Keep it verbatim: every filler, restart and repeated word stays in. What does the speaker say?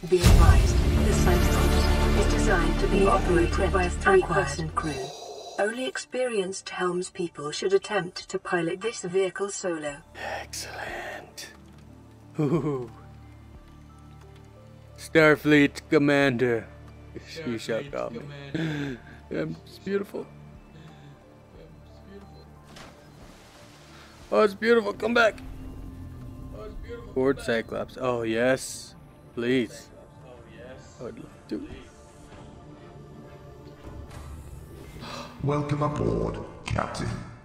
Be advised, the Cyclops is designed to be operated by a three-person crew. Only experienced helmspeople should attempt to pilot this vehicle solo. Excellent. Ooh. Starfleet Commander. Starfleet you shall call me. It's beautiful. Oh, it's beautiful. Come back. Oh, it's beautiful. Board Cyclops. Oh, yes. Please. I would love to. Welcome aboard, Captain.